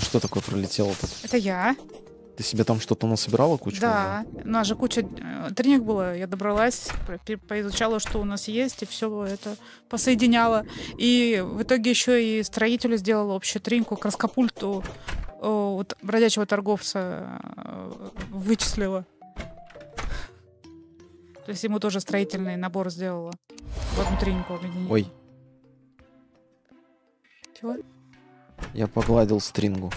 что такое пролетело тут? Это я. Ты себе там что-то насобирала кучу? Да, у нас же куча тренинг было. Я добралась, поизучала, что у нас есть, и все это посоединяла. И в итоге еще и строителю сделала общую тренинку, краскопульту вот, бродячего торговца вычислила. То есть ему тоже строительный набор сделала. В одну тренинку объединила. Ой. Чего? Я погладил стригу.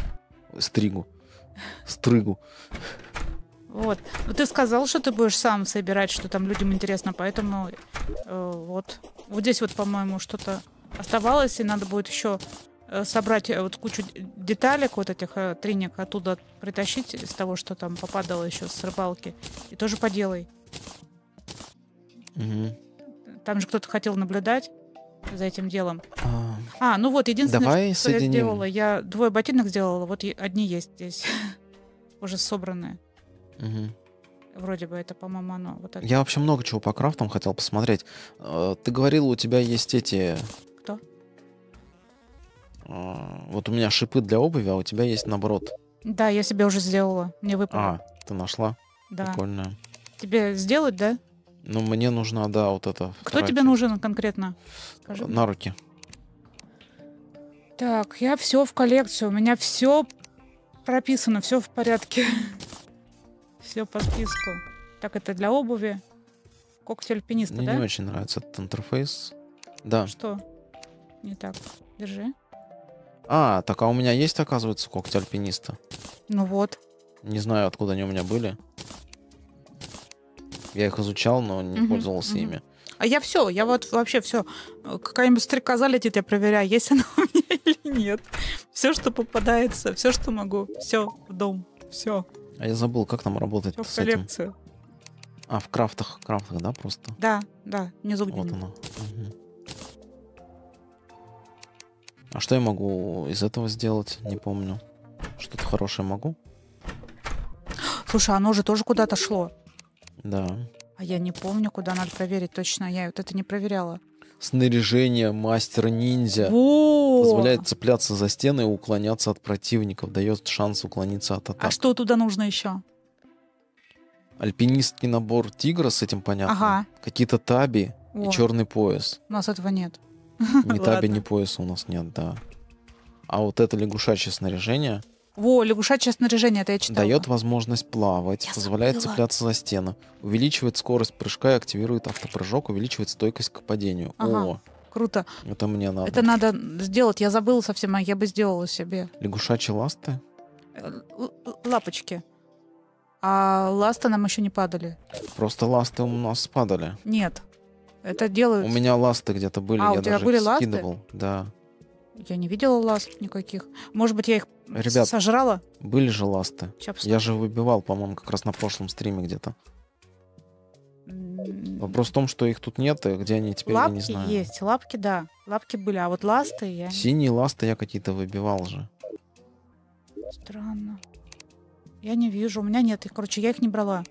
Стрыгу. Вот. Ну, ты сказал, что ты будешь сам собирать, что там людям интересно, поэтому вот. Вот здесь вот, по-моему, что-то оставалось, и надо будет еще собрать вот кучу деталек вот этих тренинг оттуда притащить из того, что там попадало еще с рыбалки, и тоже поделай. Угу. Там же кто-то хотел наблюдать за этим делом. Ну вот, единственное, давай что я соединим. сделала, я 2 ботинок сделала, вот одни есть здесь, уже собранные. Угу. Вроде бы это, по-моему, оно. Вот это. Я вообще много чего по крафтам хотел посмотреть. Ты говорила, у тебя есть эти... Кто? Вот у меня шипы для обуви, а у тебя есть наоборот. Да, я себе уже сделала, мне выпало. Ты нашла? Да. Прикольно. Тебе сделать, да? Ну, мне нужна, да, вот это. Кто тебе нужен конкретно? Скажи. На руки. Так, я все в коллекцию. У меня все прописано, все в порядке. Все по списку. Так, это для обуви. Когти альпиниста, Мне да? не очень нравится этот интерфейс. Да. Что? Не так. Держи. Так, а у меня есть, оказывается, когти альпиниста. Ну вот. Не знаю, откуда они у меня были. Я их изучал, но не пользовался ими. А я вот вообще все. Какая-нибудь стрекоза летит, я проверяю, есть она у меня или нет. Все, что попадается, все, что могу, все в дом. Все. А я забыл, как там работать Все в с этим. коллекцию. В крафтах, да, просто? Да, внизу Вот где-нибудь. оно. Угу. А что я могу из этого сделать? Не помню. Что-то хорошее могу? Слушай, оно же тоже куда-то шло. Да. А я не помню, куда надо проверить точно. Я вот это не проверяла. Снаряжение мастера-ниндзя. Позволяет цепляться за стены и уклоняться от противников. Дает шанс уклониться от атак. А что туда нужно еще? Альпинистский набор тигра, с этим понятно. Ага. Какие-то таби и черный пояс. У нас этого нет. Ни таби, ни пояса у нас нет, да. А вот это лягушачье снаряжение... Лягушачье снаряжение, это я читала. Дает возможность плавать, позволяет цепляться за стены, увеличивает скорость прыжка и активирует автопрыжок, увеличивает стойкость к падению. Ага. Круто. Это мне надо. Это надо сделать. Я забыла совсем, а я бы сделала себе. Лягушачьи ласты? Лапочки. А ласты нам еще не падали. Просто ласты у нас падали. Нет. Это делают... У меня ласты где-то были, у я тебя даже были их ласты? скидывал. Да. Я не видела ласт никаких. Может быть, я их Ребят, сожрала? Были же ласты. Сейчас Я же выбивал, по-моему, как раз на прошлом стриме где-то. Вопрос в том, что их тут нет, и где они теперь, я не знаю. Лапки есть, лапки, да. Лапки были, а вот ласты я... Синие ласты я какие-то выбивал же. Странно. Я не вижу, у меня нет их. Короче, я их не брала.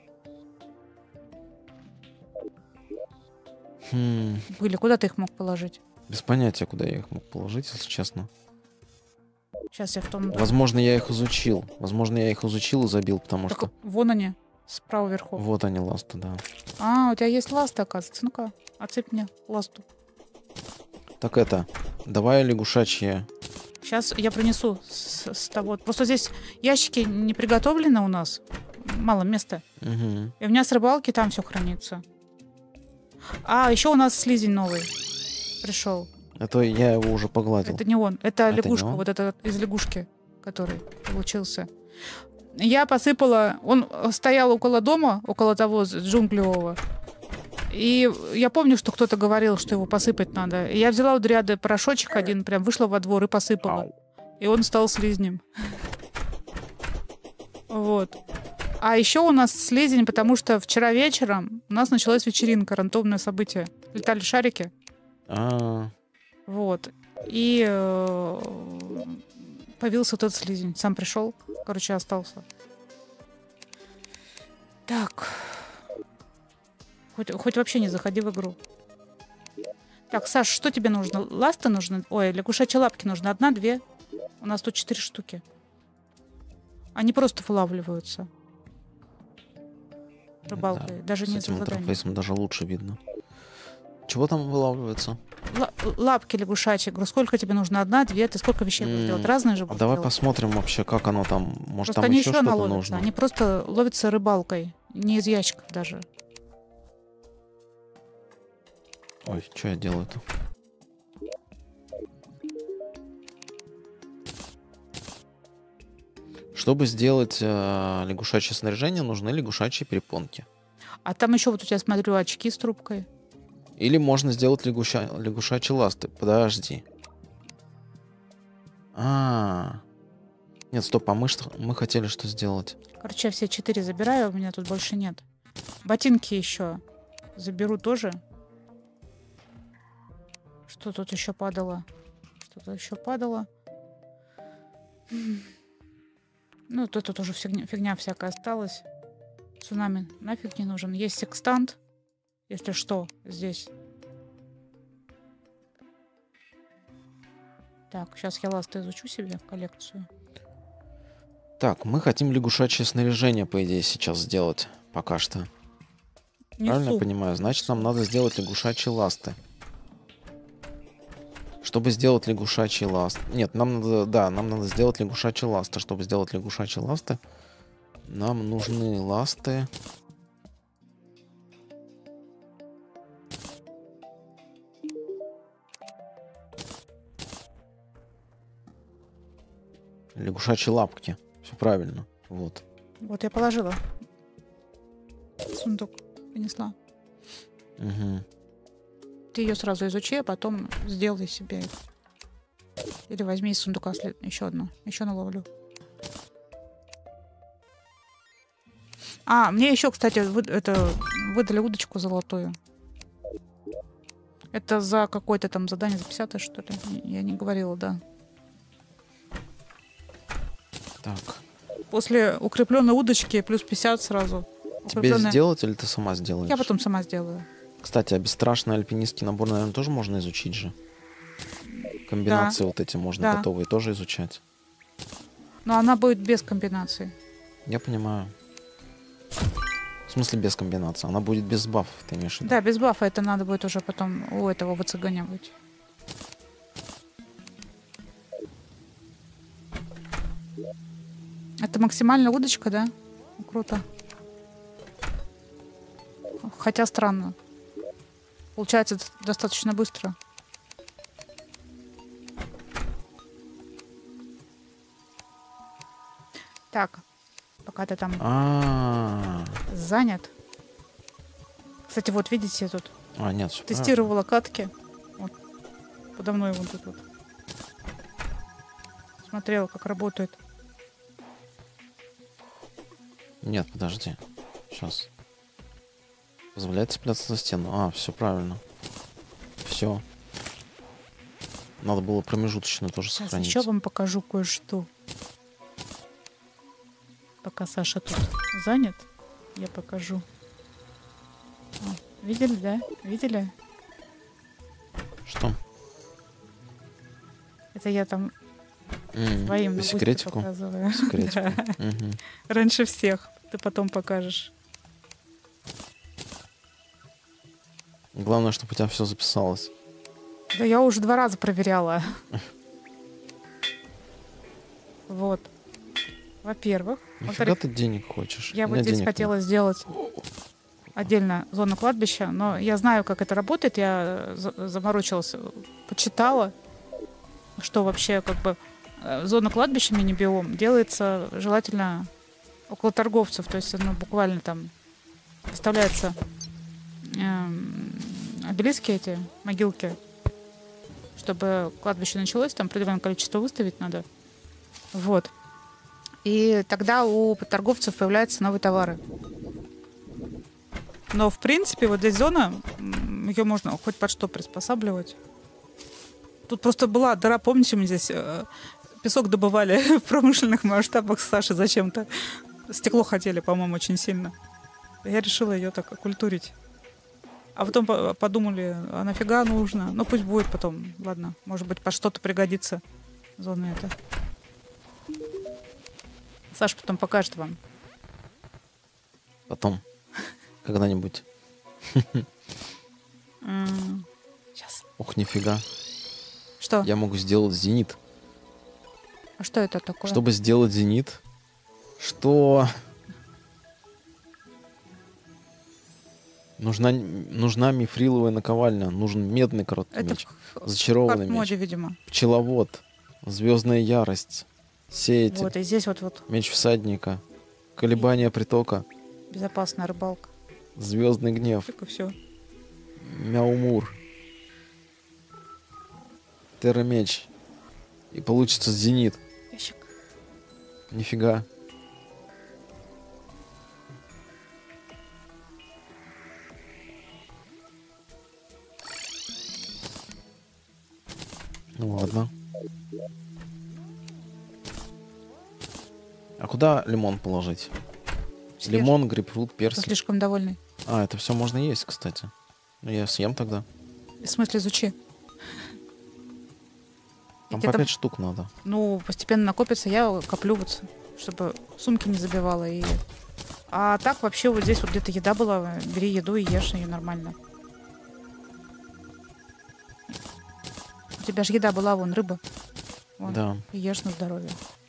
Были, куда ты их мог положить? Без понятия, куда я их мог положить, если честно. Сейчас я в том... Возможно, я их изучил. Возможно, я их изучил и забил, потому Так, что... вон они, справа вверху. Вот они, ласты, да. У тебя есть ласты, оказывается. Ну-ка, отцепь мне ласту. Так это, давай лягушачье. Сейчас я принесу с того. Просто здесь ящики не приготовлены у нас. Мало места. Угу. И у меня с рыбалки там все хранится. Еще у нас слизень новый пришел. Это я его уже погладил. Это не он. Это лягушка. не он? Вот это из лягушки, который получился. Я посыпала... Он стоял около дома, около того джунглевого. И я помню, что кто-то говорил, что его посыпать надо. И я взяла у дряды порошочек один, прям вышла во двор и посыпала. И он стал слизнем. Вот. А еще у нас слизень, потому что вчера вечером у нас началась вечеринка, рандомное событие. Летали шарики. Вот. И появился тот слизень. Сам пришел. Короче, остался. Так. Хоть вообще не заходи в игру. Так, Саш, что тебе нужно? Ласты нужны? Ой, лягушачьи лапки нужны. 1, 2. У нас тут 4 штуки. Они просто вылавливаются рыбалкой, Да, даже с не этим за задание. интерфейсом даже лучше видно. Чего там вылавливается? Лапки лягушачьи. Говорю, сколько тебе нужно? Одна, две? Ты сколько вещей будешь делать? Разные же А будешь давай делать? посмотрим вообще, как оно там. Может, Просто там они еще еще что-то наловятся. нужно. Они просто ловятся рыбалкой. Не из ящиков даже. Ой, что я делаю-то? Чтобы сделать лягушачье снаряжение, нужны лягушачьи перепонки. А там еще вот у тебя, смотрю, очки с трубкой. Или можно сделать лягушачьи ласты. Подожди. Нет, стоп, а мы хотели что сделать? Короче, я все 4 забираю, у меня тут больше нет. Ботинки еще заберу тоже. Что тут еще падало? Что-то еще падало. Ну, тут уже фигня всякая осталась. Цунами нафиг не нужен. Есть секстант, если что, здесь. Так, сейчас я ласты изучу себе коллекцию. Так, мы хотим лягушачье снаряжение, по идее, сейчас сделать. Пока что. Правильно я понимаю? Значит, нам надо сделать лягушачьи ласты. Чтобы сделать лягушачьи ласты... Нет, нам надо сделать лягушачьи ласты. Чтобы сделать лягушачьи ласты, нам нужны ласты... Лягушачьи лапки. Все правильно. Вот. Вот я положила. Сундук принесла. Угу. Ты ее сразу изучи, а потом сделай себе их. Или возьми из сундука еще одну. Еще наловлю. Мне еще, кстати, выдали удочку золотую. Это за какое-то там задание, за 50, что ли? Я не говорила, да. Так. После укрепленной удочки плюс 50 сразу. Тебе сделать или ты сама сделаешь? Я потом сама сделаю. Кстати, а бесстрашный альпинистский набор, наверное, тоже можно изучить же. Комбинации вот эти можно готовые тоже изучать. Но она будет без комбинации. Я понимаю. В смысле без комбинации? Она будет без бафов, ты имеешь в виду? Да, без бафа это надо будет уже потом у этого выцыганивать. Это максимальная удочка, да? Круто. Хотя странно. Получается достаточно быстро. Так, пока ты там занят. Кстати, вот видите, я тут нет, тестировала катки. Вот. Подо мной вот тут вот. Смотрела, как работает. Нет, подожди. Сейчас. Позволяет цепляться за стену. Все правильно. Все. Надо было промежуточную тоже сейчас сохранить. Еще вам покажу кое-что. Пока Саша тут занят, я покажу. Видели, да? Видели? Что? Это я там своим по секретику показываю. Раньше всех. Ты потом покажешь. Главное, чтобы у тебя все записалось. Да я уже 2 раза проверяла. Вот. Во-первых. Нифига ты денег хочешь. Я вот здесь хотела сделать отдельно зону кладбища, но я знаю, как это работает. Я заморочилась, почитала, что вообще как бы зона кладбища, мини-биом, делается желательно около торговцев. То есть, буквально там выставляются обелиски эти, могилки, чтобы кладбище началось, там определенное количество выставить надо. Вот. И тогда у торговцев появляются новые товары. Но, в принципе, вот здесь зона, ее можно хоть под что приспосабливать. Тут просто была дыра, помните, мы здесь песок добывали в промышленных масштабах с Сашей зачем-то. Стекло хотели, по-моему, очень сильно. Я решила ее так окультурить. А потом подумали, а нафига нужно? Ну, пусть будет потом. Ладно, может быть, под что-то пригодится зона эта. Саша потом покажет вам. Потом. Когда-нибудь. Сейчас. Ух, нифига. Что? Я могу сделать зенит. А что это такое? Чтобы сделать зенит, что... Нужна мифриловая наковальня. Нужен медный короткий Это меч. Зачарованный меч. моде, видимо. Пчеловод. Звездная ярость. Сеятель. Вот, и здесь вот Меч всадника. Колебания притока. безопасная рыбалка. Звездный гнев. Только все. Мяумур. Террамеч. И получится зенит. Ящик. Нифига. Ну ладно. А куда лимон положить? Съешь. Лимон, грейпфрут, Ты персик. слишком довольный. А, это все можно есть, кстати. Ну, я съем тогда. В смысле, изучи. Там тебе по там- 5 штук надо. Ну, постепенно накопится, я коплю вот, чтобы сумки не забивала. А так вообще вот здесь вот где-то еда была. Бери еду и ешь ее нормально. У тебя же еда была, вон, рыба. Вон, Да. и ешь на здоровье.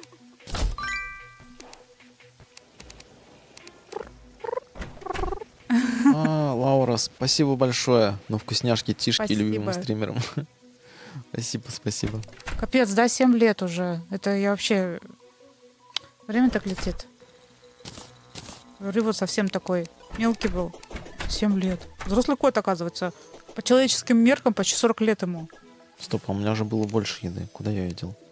Лаура, спасибо большое. Ну, вкусняшки Тишки, Спасибо. любимым стримерам. Спасибо, спасибо. Капец, да, 7 лет уже. Это я вообще... Время так летит. Говорю, вот совсем такой мелкий был. 7 лет. Взрослый кот, оказывается. По человеческим меркам почти 40 лет ему. Стоп, а у меня же было больше еды. Куда я ее дел?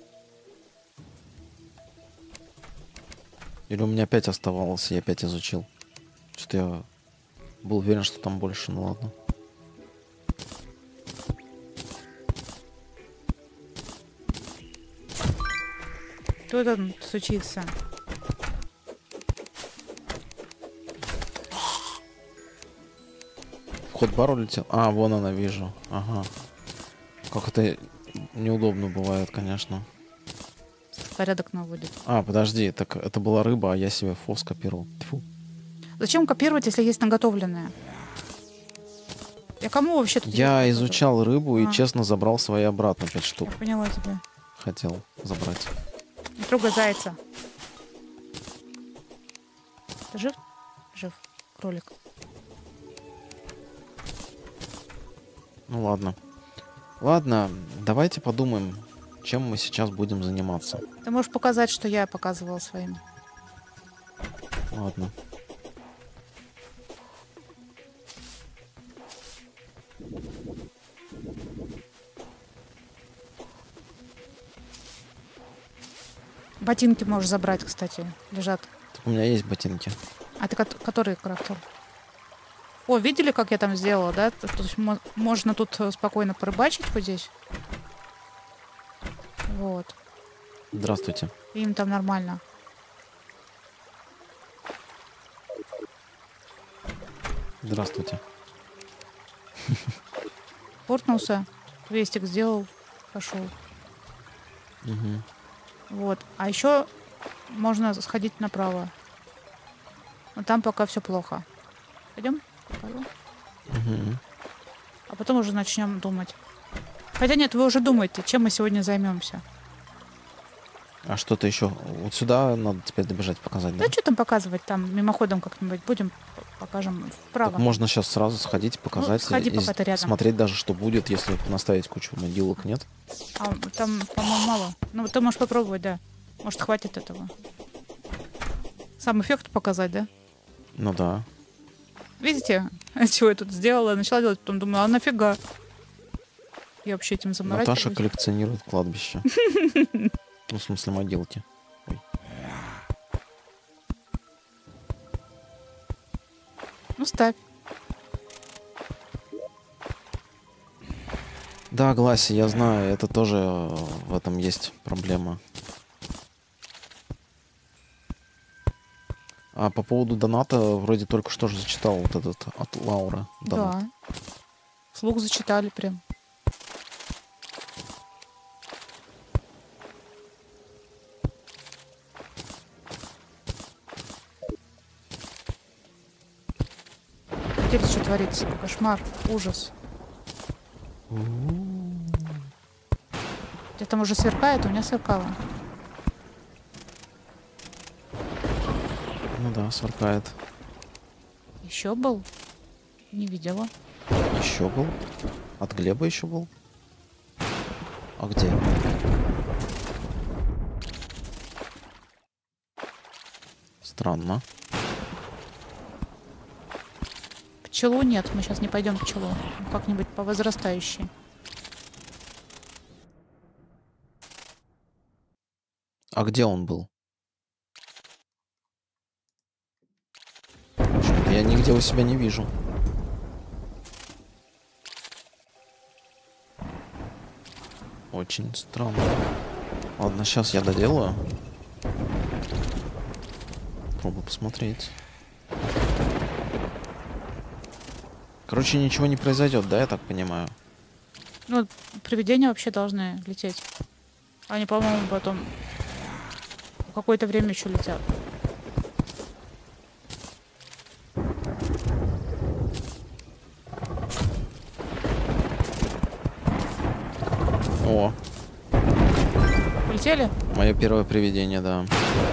Или у меня опять оставалось, я опять изучил? Что-то я был уверен, что там больше, ну ладно. Кто там стучится? Вход бар улетел. А, вон она, вижу. Ага. Как это неудобно бывает, конечно. Порядок наводит. А, подожди, так это была рыба, а я себе фо скопировал. Тьфу. Зачем копировать, если есть наготовленное? Я кому вообще тут Я еду? изучал рыбу и А. честно забрал свои обратно 5 штук. Я поняла тебя. Хотел забрать. Не трогай зайца. Ты жив? Жив. Кролик. Ну ладно. Ладно, давайте подумаем, чем мы сейчас будем заниматься. Ты можешь показать, что я показывала своими. Ладно. Ботинки можешь забрать, кстати. Лежат. Так у меня есть ботинки. А ты который крафтил? О, видели, как я там сделала, да? То есть можно тут спокойно порыбачить вот здесь. Вот. Здравствуйте. И им там нормально. Здравствуйте. Портнулся. Квестик сделал. Пошел. Угу. Вот. А еще можно сходить направо. Но там пока все плохо. Пойдем? Покажу. Угу. А потом уже начнем думать. Хотя нет, вы уже думаете, чем мы сегодня займемся. А что-то еще? Вот сюда надо теперь добежать, показать, да? Да что там показывать? Там мимоходом как-нибудь будем, покажем вправо. Так можно сейчас сразу сходить, показать. сходи, и пока ты рядом. смотреть даже, что будет, если наставить кучу могилок, нет? А там, по-моему, мало. Ну, ты можешь попробовать, да. Может, хватит этого. Сам эффект показать, да? Ну да. Видите, чего я тут сделала? Начала делать, потом думаю, а нафига? Я вообще этим заморачиваюсь. Наташа коллекционирует кладбище. Ну, в смысле, могилки. Ой. Ну, ставь. Да, Гласи, я знаю, это тоже в этом есть проблема. А по поводу доната, вроде только что же зачитал вот этот от Лауры донат. Да. Вслух зачитали прям. Обалдеть, что творится. Кошмар, ужас. Где там уже сверкает, у меня сверкало. Ну да, сверкает. Еще был? Не видела. Еще был? От Глеба еще был? А где? Странно. Пчелу нет, мы сейчас не пойдем пчелу. Как-нибудь по возрастающей. А где он был? Почему-то я нигде у себя не вижу. Очень странно. Ладно, сейчас я доделаю. Попробую посмотреть. Короче, ничего не произойдет, да, я так понимаю? Ну, привидения вообще должны лететь. Они, по-моему, потом какое-то время еще летят. О, Полетели? мое первое привидение, да.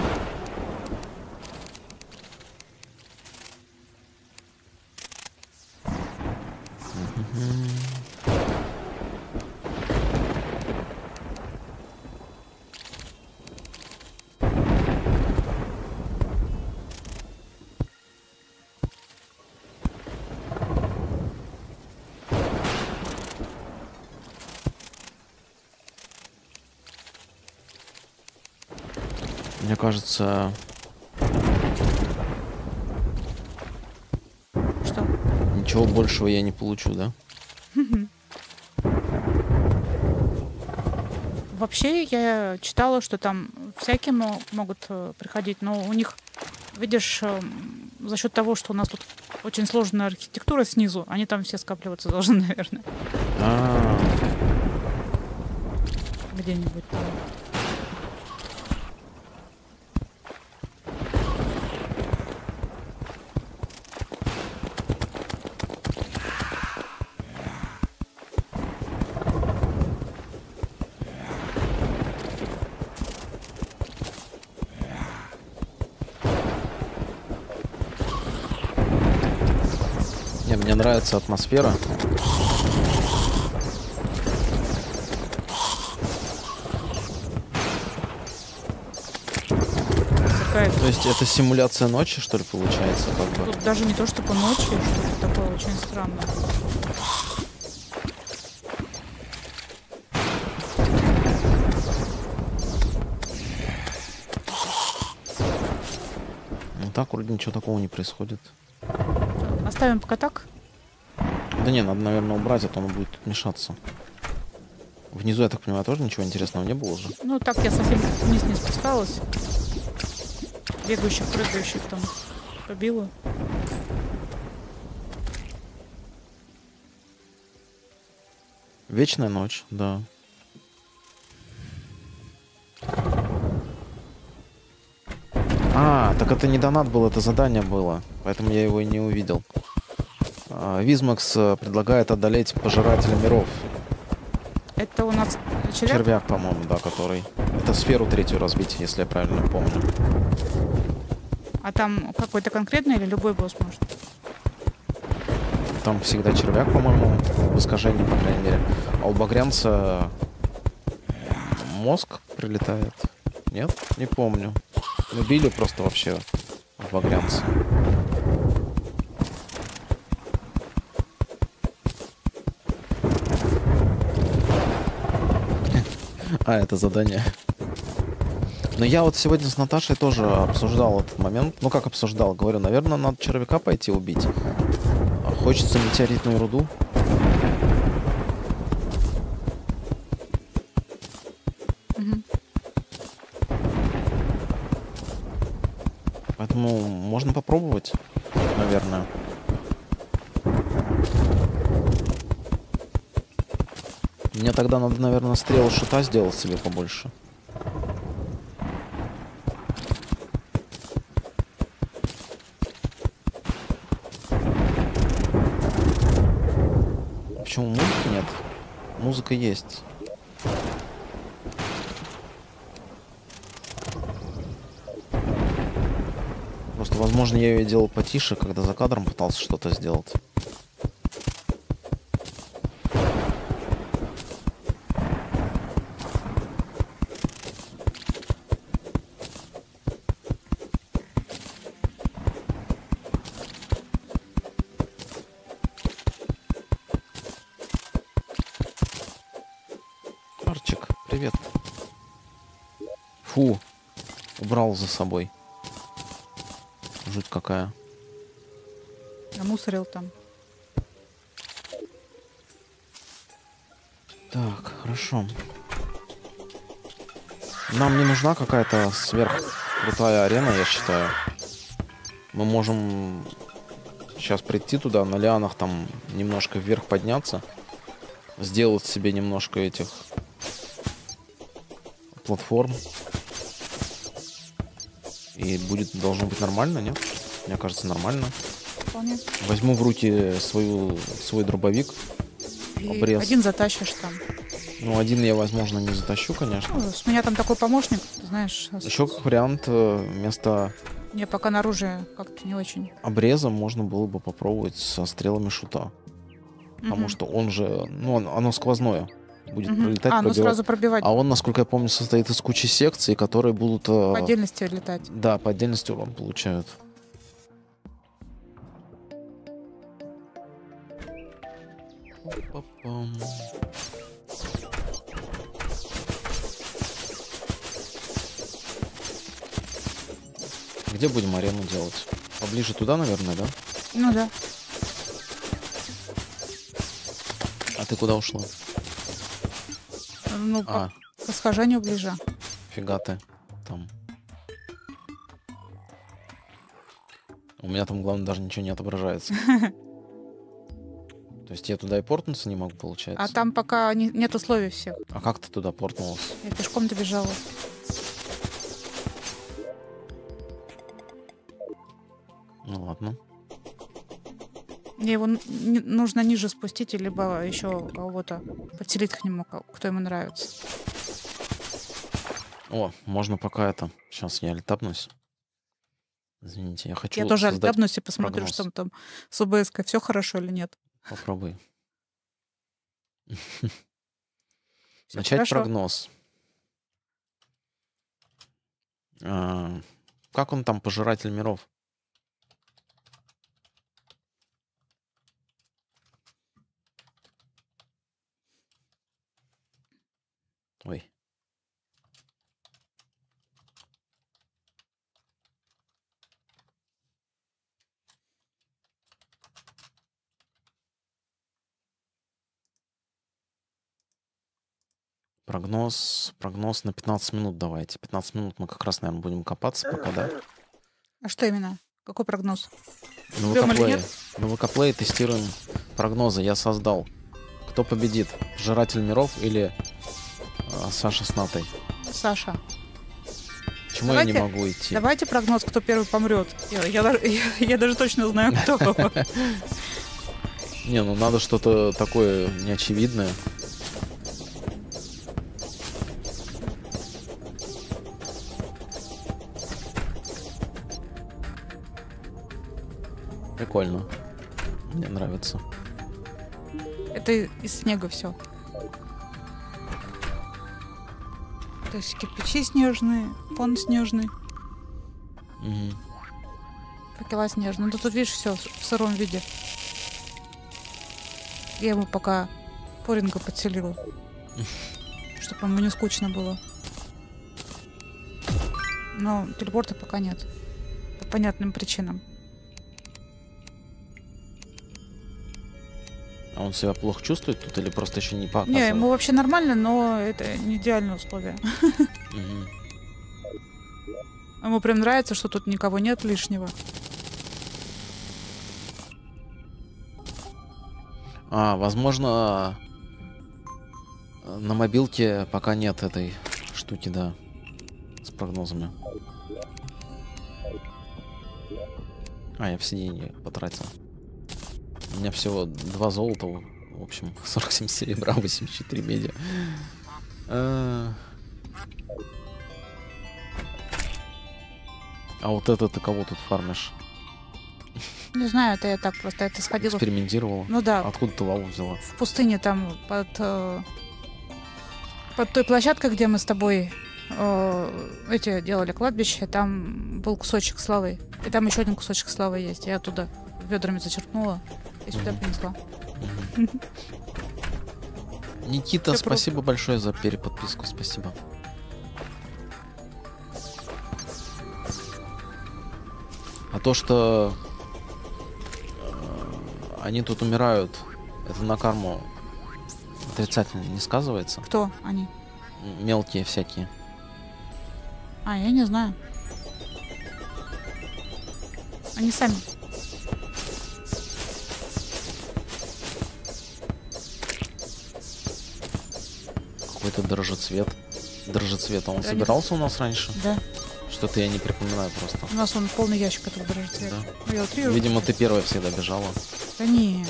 Мне кажется, Что? ничего большего я не получу, да? Вообще, я читала, что там всякие могут приходить, но у них, видишь, за счет того, что у нас тут очень сложная архитектура снизу, они там все скапливаться должны, наверное. А, Где-нибудь там. не, мне нравится атмосфера. Сверкает. То есть это симуляция ночи, что ли, получается, как бы? Тут даже не то, что по ночи, что-то такое очень странное. Ну так, вроде ничего такого не происходит. Оставим пока так. Да не, надо, наверное, убрать, а то он будет тут мешаться. Внизу, я так понимаю, тоже ничего интересного не было уже. Ну, так я совсем вниз не спускалась. Бегающих, прыгающих там побила. Вечная ночь, да. А, так это не донат был, это задание было. Поэтому я его и не увидел. Визмакс предлагает одолеть пожирателя миров. Это у нас червяк? Червяк, по-моему, да, который. Это сферу третью разбить, если я правильно помню. А там какой-то конкретный или любой босс может? Там всегда червяк, по-моему, в искажении, по крайней мере. А у багрянца мозг прилетает. Нет? Не помню. Мы били просто вообще в багрянца. А, это задание. Но я вот сегодня с Наташей тоже обсуждал этот момент. Ну, как обсуждал? Говорю, наверное, надо червяка пойти убить. Хочется метеоритную руду. Поэтому можно попробовать, наверное. Мне тогда надо, наверное, стрелы шута сделать себе побольше. почему музыки нет? Музыка есть. Просто, возможно, я ее делал потише, когда за кадром пытался что-то сделать. Арчик, привет. Фу, убрал за собой. Жуть какая. Намусорил там. Так, хорошо. Нам не нужна какая-то сверхкрутая арена, я считаю. Мы можем сейчас прийти туда, на лианах там немножко вверх подняться. Сделать себе немножко этих платформ. И должно быть нормально, нет? Мне кажется, нормально. Вполне. Возьму в руки свой дробовик. И Обрез. один затащишь там. Ну, один я, возможно, не затащу, конечно. Ну, с меня там такой помощник, ты знаешь. Еще как вариант, вместо Мне пока на оружие как-то не очень. обреза можно было бы попробовать со стрелами шута. Потому что он же, ну, оно сквозное. Будет пролетать, ну пробивать. сразу пробивать. А он, насколько я помню, состоит из кучи секций, которые будут... По отдельности летать. Да, по отдельности урон получают. Па-пам. Где будем арену делать? Поближе туда, наверное, да? Ну да. А ты куда ушла? Ну, А, по схожанию ближе. фига ты там. У меня там, главное, даже ничего не отображается. То есть я туда и портнуться не могу, получается. А там пока нет условий всех. А как ты туда портнулась? Я пешком добежала. Ну ладно. Мне его нужно ниже спустить, либо еще кого-то подселить к нему, кто ему нравится. О, можно пока это. Сейчас я альтапнусь. Извините, я хочу Я тоже создать альтабнусь и посмотрю, прогноз. что там с ОБС-кой. Все хорошо или нет. Попробуй. Всё Начать хорошо. прогноз. Как он там, пожиратель миров? Ой. Прогноз на 15 минут давайте. 15 минут мы как раз, наверное, будем копаться пока, да? А что именно? Какой прогноз? На Прям или ВК-плее. нет? На ВК-плее тестируем прогнозы. Я создал. Кто победит? Пожиратель миров или Саша с Натой? Саша. Почему я не Давайте- могу идти? Давайте прогноз, кто первый помрет. Я даже точно знаю, кто. Не, ну надо что-то такое неочевидное. Прикольно. Мне нравится. Это из снега все. То есть кирпичи снежные, фон снежный, Мгм. факела снежные. Ну тут видишь все в сыром виде. Я ему пока поринга подселила, чтобы ему не скучно было. Но телепорта пока нет. По понятным причинам. А он себя плохо чувствует тут или просто еще не Не, показывает? ему вообще нормально, но это не идеальные условия. Мгм. Ему прям нравится, что тут никого нет лишнего. Возможно, на мобилке пока нет этой штуки, да, с прогнозами. Я все деньги потратил. У меня всего 2 золота В общем, 47 серебра, 84 меди. А вот это ты кого тут фармишь? Не знаю, это я так просто это сходила. Экспериментировала? Ну да. Откуда ты лаву взяла? В пустыне там под той площадкой, где мы с тобой эти делали кладбище, там был кусочек славы. И там еще один кусочек славы есть. Я оттуда ведрами зачерпнула и сюда принесла. Никита, Всё спасибо большое за переподписку, спасибо. А то, что они тут умирают, это на карму отрицательно не сказывается? Кто они? Мелкие всякие. А, я не знаю. Они сами. Какой-то дрожжецвет. Дрожжецвет, а он Да, собирался у нас раньше? Да. Что-то я не припоминаю просто. У нас он полный ящик этого дрожжецвета. Да. Ну, я утрирую. Видимо, ты первая всегда бежала. Да не.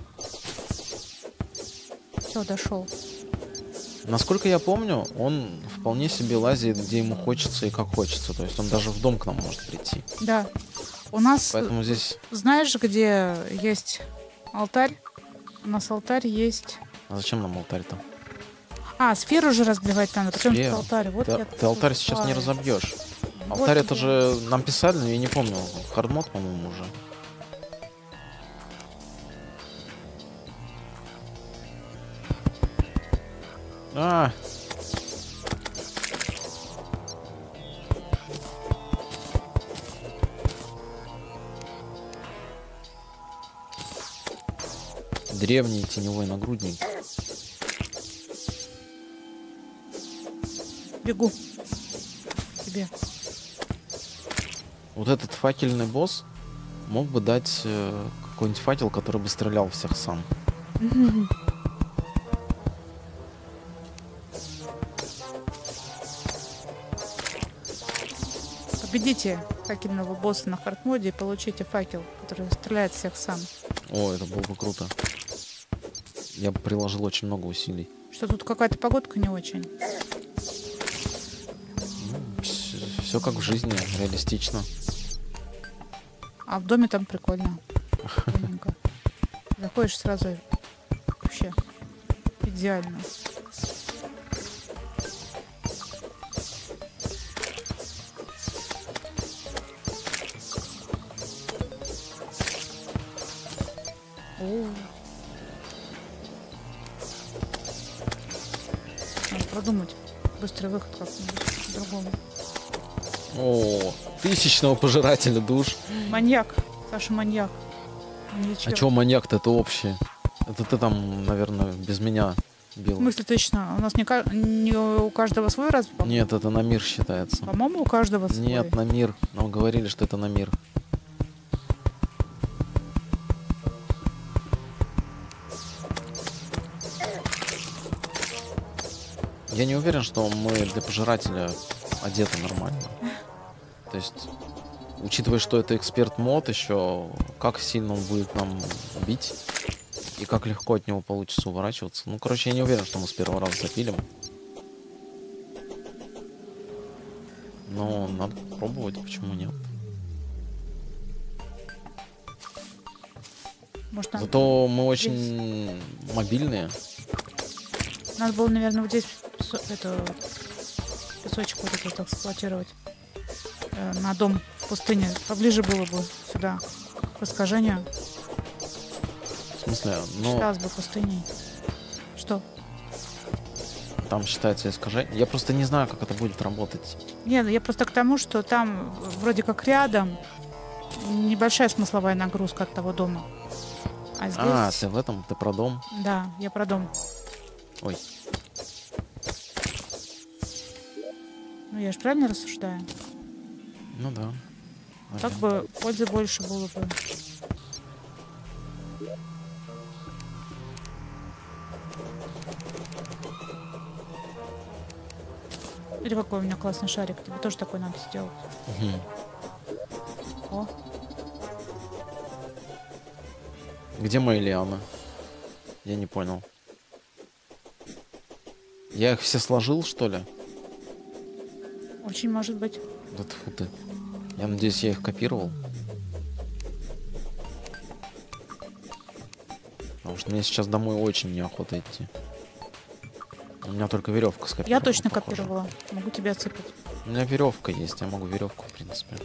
Все, дошел. Насколько я помню, он вполне себе лазит, где ему хочется и как хочется. То есть он даже в дом к нам может прийти. Да. У нас, Поэтому здесь... знаешь, где есть алтарь? У нас алтарь есть... А зачем нам алтарь-то? А, сферу же разбивать надо. Причем тут Сферу. алтарь. Вот я Ты алтарь сейчас не тупая. разобьешь. Вот Алтарь это я. же нам писали, но я не помню. Хардмод, по-моему, уже. А! Древний теневой нагрудник. Бегу. Тебе. Вот этот факельный босс мог бы дать какой-нибудь факел, который бы стрелял всех сам. Победите факельного босса на хардмоде и получите факел, который стреляет всех сам. О, это было бы круто. Я бы приложил очень много усилий. Что тут какая-то погодка не очень. Все как в жизни, реалистично. А в доме там прикольно. Прикольненько. Заходишь сразу и вообще идеально. О. Надо продумать быстрый выход как-нибудь по-другому. О, тысячного пожирателя душ. Маньяк. Саша маньяк. А Маньячок. чё маньяк-то это общее? Это ты там, наверное, без меня бил. В смысле точно? У нас не у каждого свой раз? Нет, это на мир считается. По-моему, у каждого свой. Нет, на мир. Нам говорили, что это на мир. Я не уверен, что мы для пожирателя одеты нормально. То есть, учитывая, что это эксперт-мод еще, как сильно он будет нам бить и как легко от него получится уворачиваться. Ну, короче, я не уверен, что мы с первого раза запилим. Но надо попробовать, почему нет. Может, надо, Зато мы очень мобильные. надо было, наверное, вот здесь песочек вот этот эксплуатировать. На дом в пустыне. Поближе было бы сюда, к искажению. В смысле, ну, Считалось бы пустыней. Что? там считается искажение. Я просто не знаю, как это будет работать. Нет, я просто к тому, что там вроде как рядом небольшая смысловая нагрузка от того дома. А здесь... А, ты в этом? Ты про дом? Да, я про дом. Ой. Ну, я же правильно рассуждаю? Ну да. Так бы пользы больше было бы. Или какой у меня классный шарик. Тебе тоже такой надо сделать. Мгм. О, Где мои лианы? Я не понял. Я их все сложил, что ли? Очень может быть. Да тьфу ты. Я надеюсь, я их копировал. Потому что мне сейчас домой очень неохота идти. У меня только веревка скопирована. Я точно похоже. копировала. Могу тебя отсыпать. У меня веревка есть, я могу веревку, в принципе.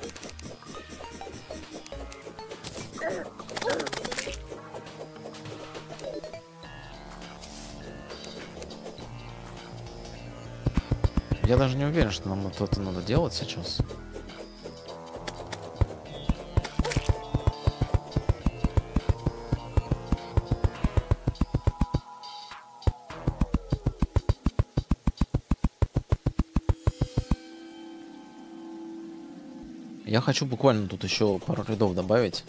Я даже не уверен, что нам вот это надо делать сейчас. Я хочу буквально тут еще пару рядов добавить.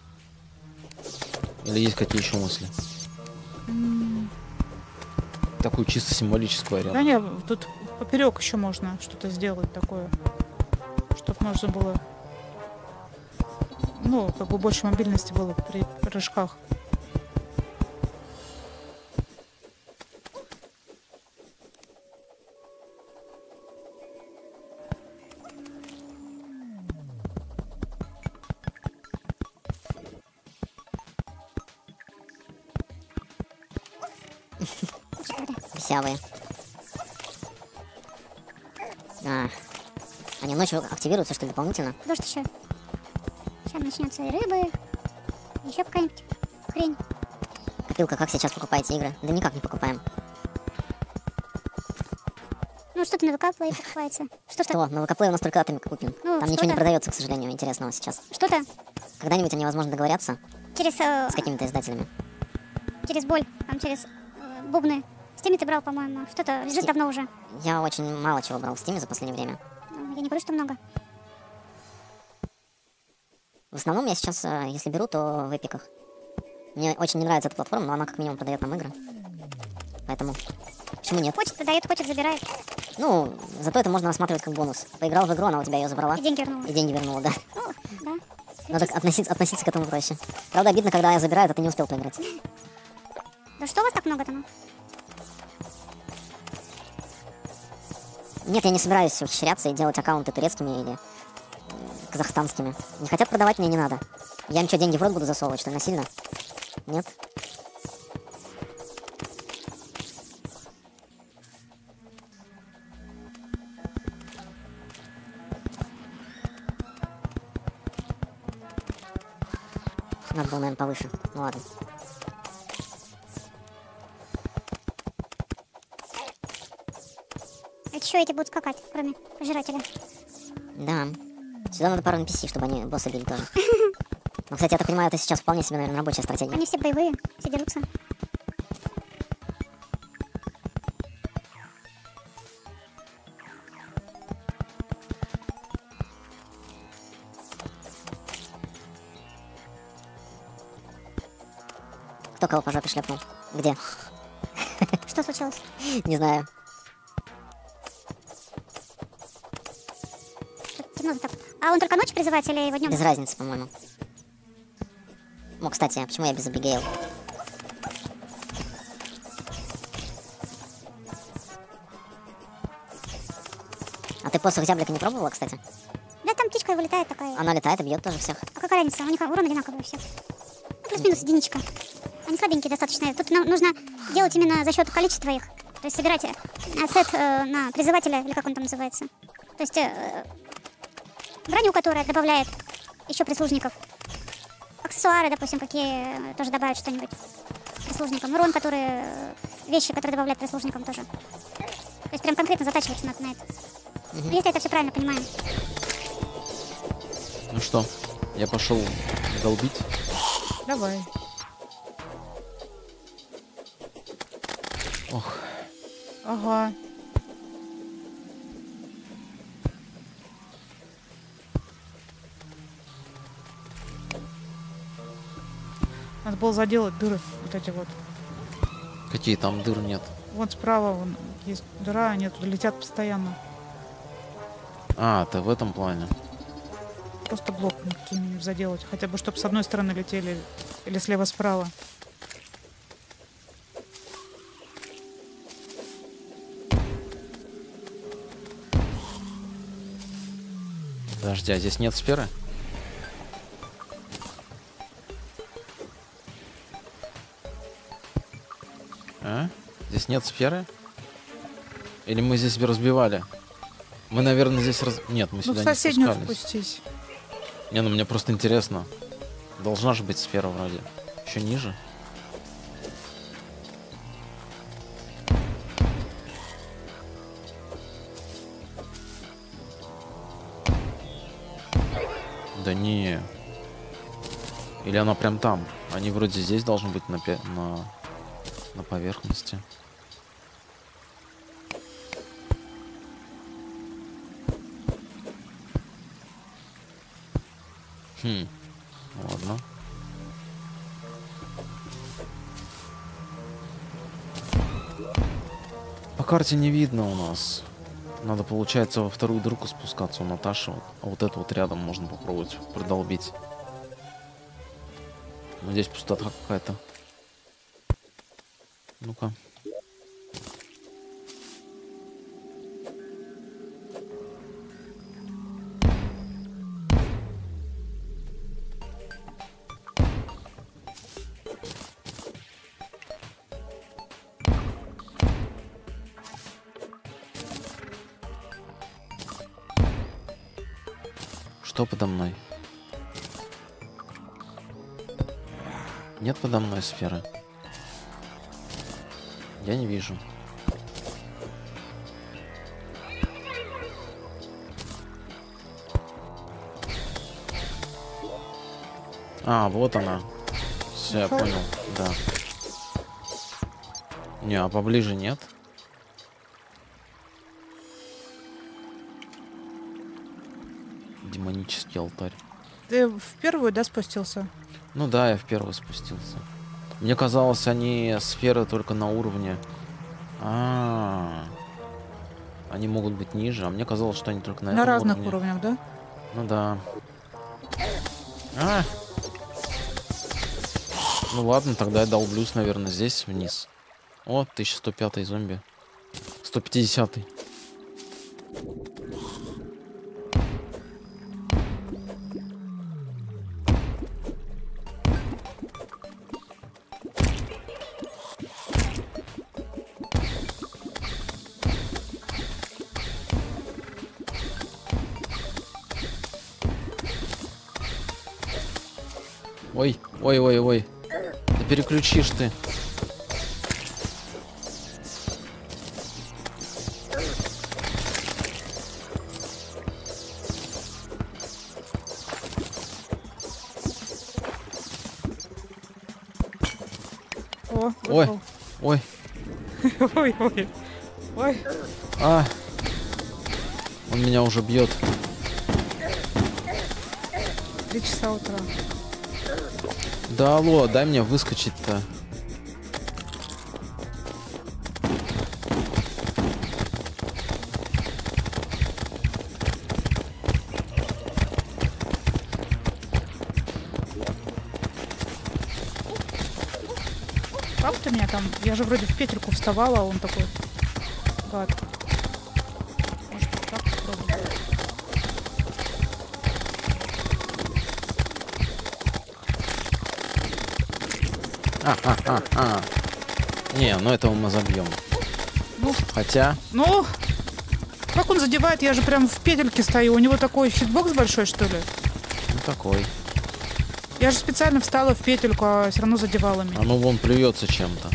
Или есть какие еще мысли? Такую чисто символическую аренду. Да не, тут поперек еще можно что-то сделать такое, чтобы можно было, ну, как бы больше мобильности было при прыжках. Бесявые. Они ночью активируются, что ли, дополнительно? Дождь еще. Сейчас начнется и рыбы, еще какая-нибудь хрень. Копилка, как сейчас покупаете игры? Да никак не покупаем. Ну, что-то на ВК Play покупается. Что-то. Что? На ВК Play у нас только атомик купим. Ну, Там ничего не что-то. продается, к сожалению, интересного сейчас. Что-то Когда-нибудь они, возможно, договорятся через, с какими-то издателями. через боль, там через бубны. В Steam ты брал, по-моему. Что-то лежит Steam. давно уже. Я очень мало чего брал в Steam за последнее время. Ну, я не говорю, что много. В основном я сейчас, если беру, то в эпиках. Мне очень не нравится эта платформа, но она как минимум продает нам игры. Поэтому почему нет? Хочет, дает, хочет, забирает. Ну, зато это можно рассматривать как бонус. Поиграл в игру, она у тебя ее забрала. И деньги вернула. И деньги вернула, да. О, да. Надо относиться к этому проще. Правда, обидно, когда я забираю, а ты не успел поиграть. Да что у вас так много-то, ну? Нет, я не собираюсь ухищряться и делать аккаунты турецкими или казахстанскими. Не хотят продавать, мне не надо. Я им что, деньги в рот буду засовывать, что ли, насильно? Нет? Надо было, наверное, повыше. Ну ладно. Ведь еще эти будут скакать, кроме пожирателя. Да. Сюда надо пару NPC, чтобы они босса били тоже. Но, кстати, я так понимаю, это сейчас вполне себе, наверное, рабочая стратегия. Они все боевые, все дерутся. Кто кого по жопе шлепнул? Где? Что случилось? Не знаю. Тут темно так. А он только ночью призывается или его днем? Без разницы, по-моему. О, кстати, а почему я без Абигейл? А ты посох зяблика не пробовала, кстати? Да, там птичка вылетает такая. Она летает и бьет тоже всех. А какая разница? У них урон одинаковый у всех. Ну, плюс-минус единичка. Они слабенькие достаточно. Тут нам нужно делать именно за счет количества их. То есть собирать сет на призывателя, или как он там называется. То есть броню, которая добавляет еще прислужников. Аксессуары, допустим, какие тоже добавят что-нибудь прислужникам. Урон, которые... вещи, которые добавляют прислужникам тоже. То есть прям конкретно затачиваться надо на это. Ну, если это все правильно понимаем. Ну что, я пошел долбить. Давай. Ох, Ага. Надо было заделать дыры, вот эти вот. какие там дыр нет. Вот справа вон есть дыра, они туда летят постоянно. А, ты в этом плане. Просто блок каким-нибудь заделать. Хотя бы, чтобы с одной стороны летели или слева-справа. Подожди, а здесь нет сферы? А? Здесь нет сферы? Или мы здесь разбивали? Мы, наверное, здесь Нет, мы Ну, сюда в не соседнюю спускались. спустись. Не, ну мне просто интересно. Должна же быть сфера вроде. Еще ниже. Да не. Или она прям там? Они вроде здесь должны быть на поверхности. Ладно. По карте не видно у нас. Надо, получается, во вторую дырку спускаться у Наташи. А вот эту вот рядом можно попробовать продолбить. Но здесь пустота какая-то. Ну-ка. Что подо мной? Нет подо мной сферы. Я не вижу. А, вот она. Все, я Нашёл? понял. Да. Не, а поближе нет. Демонический алтарь. Ты в первую, да, спустился? Ну да, я в первый спустился. Мне казалось, они сферы только на уровне. Они могут быть ниже, а мне казалось, что они только на На этом разных уровне. уровнях, да? Ну да. А! Ну ладно, тогда я долблюсь, наверное, здесь вниз. О, 1105 зомби. 150. Ой, ой, ой, ой. Да переключишь ты. О, Ой. вышел. Ой. Ой, ой. Ой. А. Он меня уже бьет. 3 часа утра. Да алло, дай мне выскочить-то. Как ты меня там? Я же вроде в петельку вставала, а он такой. Гад. Может, вот так попробуем? Не, ну этого мы забьем. Ну, Хотя, ну, как он задевает? Я же прям в петельке стою. У него такой хитбокс большой, что ли? ну такой. Я же специально встала в петельку, а все равно задевала меня. А ну вон плюется чем-то.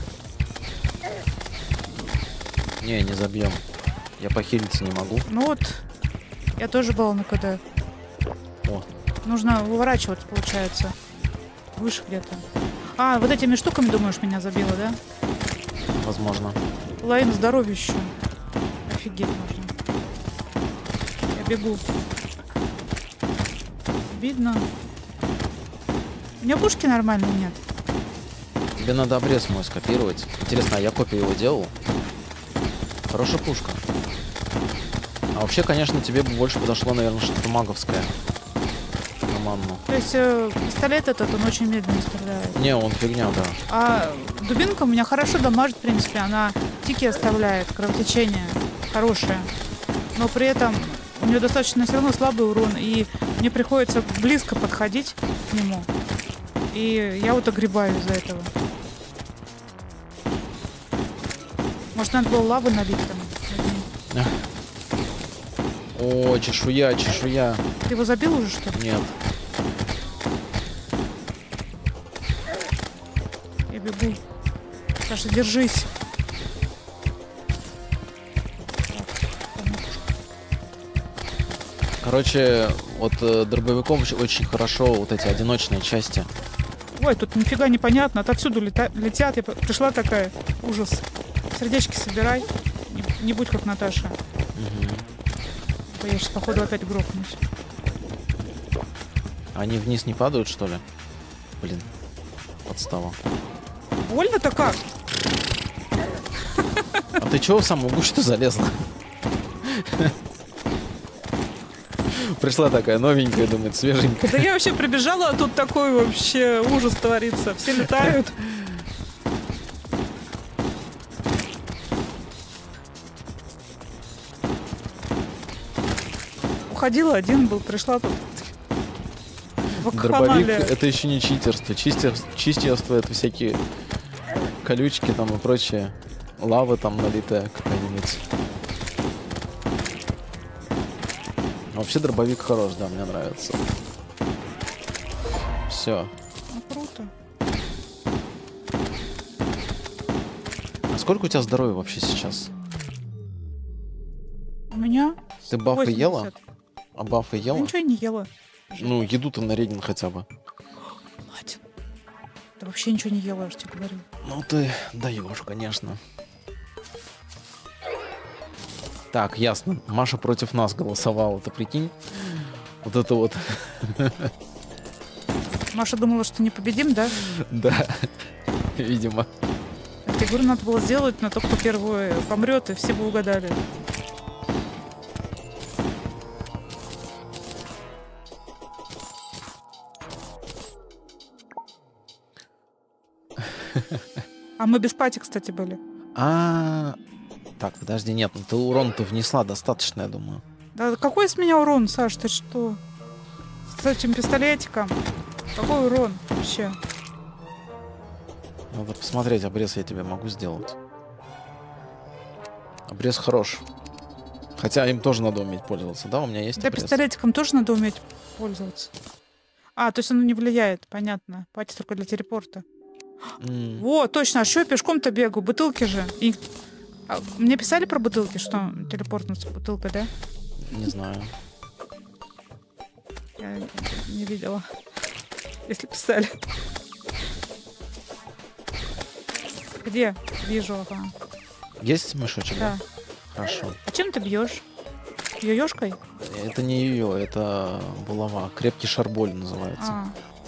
Не забьем. Я похилиться не могу. Ну вот, я тоже была на КД. О, Нужно выворачиваться, получается. Выше где-то. А, вот этими штуками, думаешь, меня забило, да? возможно. Лайн здоровье. Офигеть можно. Я бегу. Видно. У меня пушки нормальные нет. Тебе надо обрез мой скопировать. Интересно, а я копию его делал? Хорошая пушка. А вообще, конечно, тебе бы больше подошло, наверное, что-то маговское. На манну. То есть пистолет этот, он очень медленно стреляет. Не, он фигня, да. А дубинка у меня хорошо дамажит, в принципе. Она тики оставляет, кровотечение хорошее. Но при этом У нее достаточно все равно слабый урон, и мне приходится близко подходить к нему. И я вот огребаю из-за этого. Может, надо было лавы налить там? О, чешуя, чешуя. Ты его забил уже, что ли? Нет. Я бегу. Саша, держись. Короче, вот дробовиком очень хорошо вот эти одиночные части. Ой, тут нифига непонятно. Отовсюду летят. Я пришла такая. Ужас. Сердечки собирай. Не будь как Наташа. Угу. Я сейчас, походу, опять грохнусь. Они вниз не падают, что ли? Блин, подстава. Больно-то как? А ты чего в самую гущу залезла? Пришла такая новенькая, думает, свеженькая. Да я вообще прибежала, а тут такой вообще ужас творится. Все летают. Уходила, один был, пришла тут. Дробовик — это еще не читерство. Читерство — это всякие колючки там и прочее. Лава там налитая какая-нибудь. Вообще дробовик хорош, да, мне нравится. Все. Ну, круто. А сколько у тебя здоровья вообще сейчас? У меня Ты бафы 80. ела? А бафы Я ела? ничего не ела. Ну, еду-то на Регин хотя бы. Мать. Ты вообще ничего не ела, я же тебе говорю. Ну ты даешь, конечно. Так, ясно. Маша против нас голосовала, ты прикинь? Вот это вот. Маша думала, что не победим, да? Да, видимо. Я говорю, надо было сделать, но только первый помрет, и все бы угадали. А мы без пати, кстати, были. Так, подожди, нет, ну ты урон-то внесла достаточно, я думаю. Да какой с меня урон, Саш, ты что? С этим пистолетиком? Какой урон вообще? Надо посмотреть, обрез я тебе могу сделать. Обрез хорош. Хотя им тоже надо уметь пользоваться, да? У меня есть Да, обрез. пистолетиком тоже надо уметь пользоваться. А, то есть оно не влияет, понятно. Пати только для телепорта. Во, точно, а что я пешком-то бегаю? Бутылки же. И... мне писали про бутылки, что телепортнуться бутылка, да? Не знаю. Я не видела. Если писали. Где? Вижу, ага. Есть мешочек? Да. Хорошо. А чем ты бьешь? Йо-ёшкой? Это не ее, это булава. Крепкий шарболь называется. А.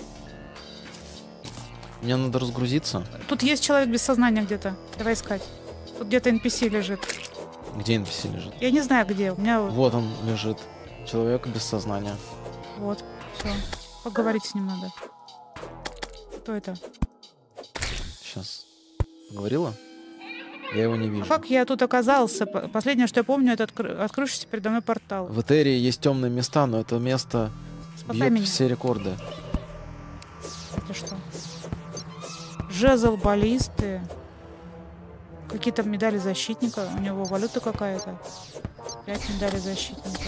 Мне надо разгрузиться. Тут есть человек без сознания где-то. Давай искать. Тут где-то NPC лежит. Где NPC лежит? Я не знаю, где. У меня Вот он лежит. Человек без сознания. вот. Все. Поговорить с ним надо. Кто это? Сейчас. Говорила? Я его не вижу. А как я тут оказался? Последнее, что я помню, это открывшийся передо мной портал. В Этерии есть темные места, но это место Спасай бьет меня. все рекорды. Это что? Жезл баллисты. Какие-то медали защитника. У него валюта какая-то. 5 медалей защитника.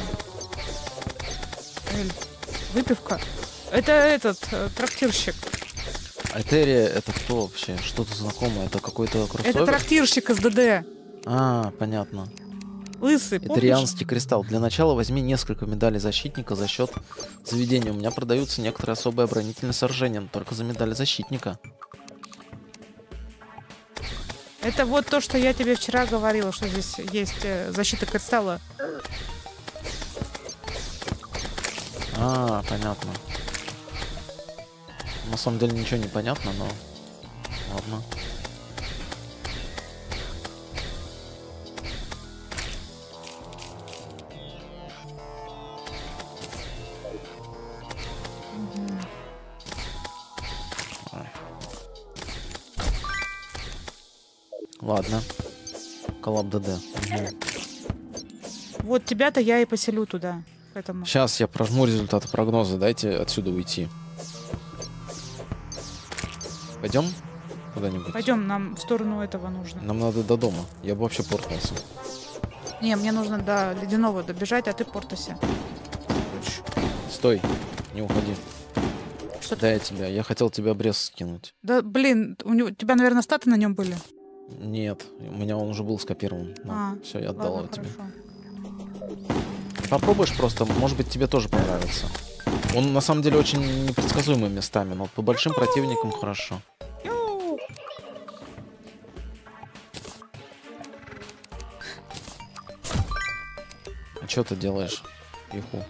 Эль. Выпивка. Это этот, трактирщик. Этерия это кто вообще? Что-то знакомое? Это какой-то кроссовер? Это трактирщик из ДД. А, понятно. Лысый, помнишь? Этерианский кристалл. Для начала возьми несколько медалей защитника за счет заведения. У меня продаются некоторые особые оборонительные сооружения, но только за медали защитника. Это вот то, что я тебе вчера говорила, что здесь есть защита кристалла. А, понятно. На самом деле ничего не понятно, но ладно. Ладно. Коллаб ДД. Вот тебя-то я и поселю туда. Поэтому... Сейчас я прожму результаты прогноза. Дайте отсюда уйти. Пойдем куда-нибудь? Пойдем, нам в сторону этого нужно. Нам надо до дома. Я бы вообще портался. Не, мне нужно до ледяного добежать, а ты портайся. Хочешь? Стой, не уходи. Что ты? Да, я тебя. Я хотел тебе обрез скинуть. Да, блин, у тебя, наверное, статы на нем были. Нет, у меня он уже был скопирован. Все, я отдал его Ладно, тебе. хорошо. Попробуешь просто, может быть, тебе тоже понравится. Он на самом деле очень непредсказуемый местами, но по большим противникам хорошо. А что ты делаешь, Юху?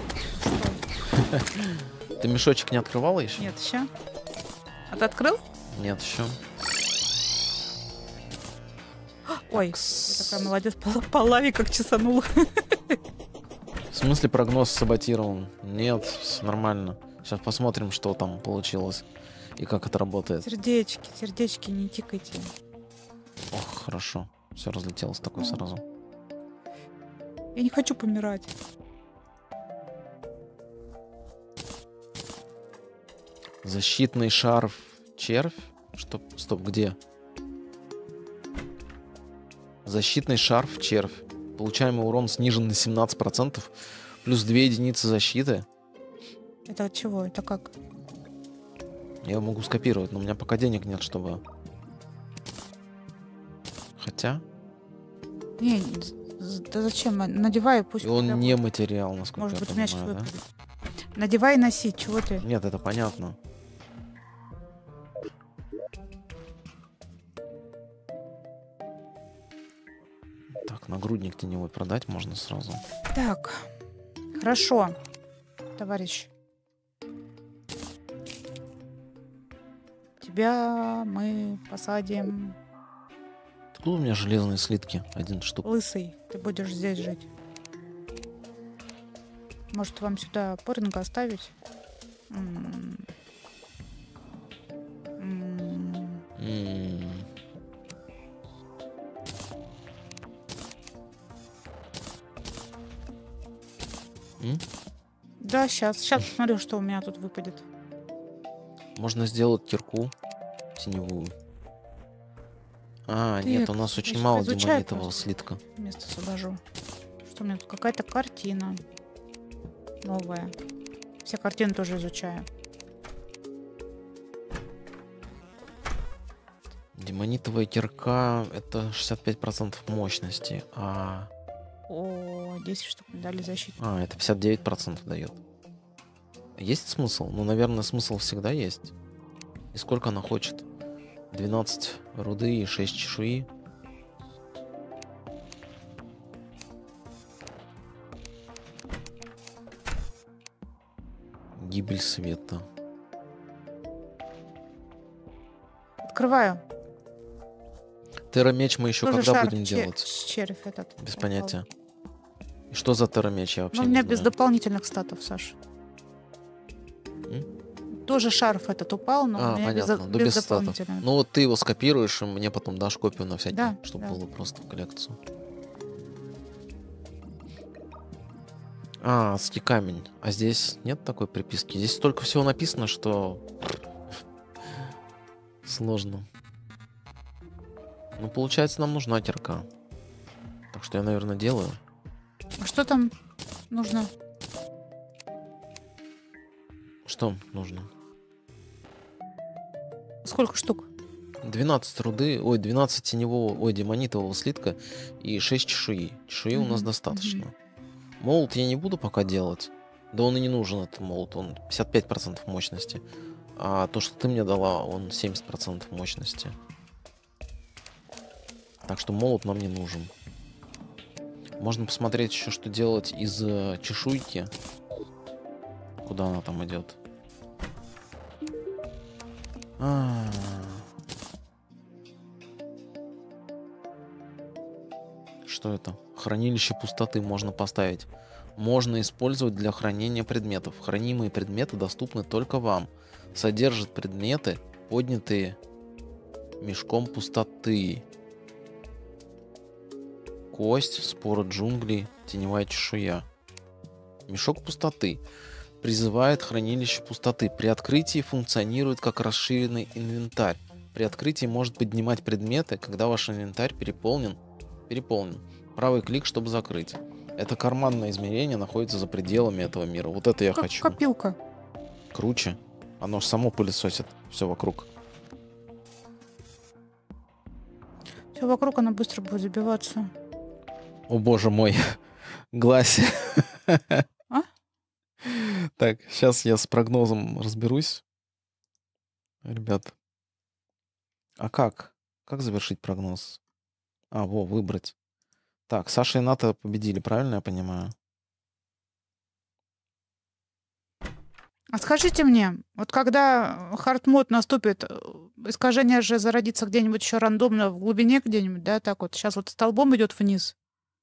Ты мешочек не открывала еще? Нет, еще. А ты открыл? Нет, еще. Ой, я такая молодец, по лаве как чесанула. В смысле прогноз саботирован? Нет, все нормально. Сейчас посмотрим, что там получилось и как это работает. Сердечки, не тикайте. Ох, хорошо. Все разлетелось такое сразу. Я не хочу помирать. Защитный шарф. Червь? Что? Стоп, где? Защитный шарф. Червь. Получаемый урон снижен на 17%. Плюс 2 единицы защиты. Это от чего? Это как? Я могу скопировать, но у меня пока денег нет, чтобы... Хотя... Не, да зачем? Надевай, пусть... И он хотя бы- не материал, насколько Может я быть, мяч понимаю, да? выпадет. Надевай и носи, чего ты? Нет, это понятно. Так, нагрудник теневой продать можно сразу. Так, хорошо, товарищ. Тебя мы посадим Откуда у меня железные слитки? 1 штук. лысый. Ты будешь здесь жить. Может, вам сюда поринга оставить? М. М. М? Да, сейчас посмотрю, что у меня тут выпадет. Можно сделать кирку теневую. А, нет, у нас я очень щас мало изучаю демонитового просто. слитка. Место освобожу. Что у меня тут? Какая-то картина. Новая. Все картины тоже изучаю. Демонитовая кирка это 65% мощности, О, 10 штук медали защиты. это 59% дает. Есть смысл? Ну, наверное, смысл всегда есть. И сколько она хочет? 12 руды и 6 чешуи. Гибель света. Открываю. Террамеч мы еще Тоже когда шар будем делать? червь этот. Без упал. понятия. И что за террамеч, я вообще Ну, у не меня знаю. без дополнительных статов, Саш. Тоже шарф этот упал, но у меня понятно, да без без статов. дополнительных. Ну вот ты его скопируешь, и мне потом дашь копию на всякий, Да, чтобы да. было просто в коллекцию. Камень. А здесь нет такой приписки? Здесь столько всего написано, что сложно. Ну, получается, нам нужна кирка. Так что я, наверное, делаю. А что там нужно? Что нужно? Сколько штук? 12 руды, 12 теневого, демонитового слитка и 6 чешуи. Чешуи у нас Мгм, достаточно. Молот я не буду пока делать. Да он и не нужен, этот молот. Он 55% мощности. А то, что ты мне дала, он 70% мощности. Так что молот нам не нужен. Можно посмотреть еще, что делать из чешуйки. Куда она там идет? Что это? Хранилище пустоты можно поставить. Можно использовать для хранения предметов. Хранимые предметы доступны только вам. Содержат предметы, поднятые мешком пустоты. Кость, споры джунглей, теневая чешуя. Мешок пустоты. Призывает хранилище пустоты. При открытии функционирует как расширенный инвентарь. При открытии может поднимать предметы, когда ваш инвентарь переполнен. Правый клик, чтобы закрыть. Это карманное измерение находится за пределами этого мира. Вот это я Как хочу. копилка. Круче. Оно ж само пылесосит все вокруг. Все вокруг оно быстро будет забиваться. О боже мой. Гласи. А? Так, сейчас я с прогнозом разберусь. Ребят. А как? Как завершить прогноз? Выбрать. Так, Саша и Ната победили, правильно я понимаю? А скажите мне, вот когда хардмод наступит, искажение же зародится где-нибудь еще рандомно в глубине где-нибудь, да, так вот. Сейчас вот столбом идет вниз.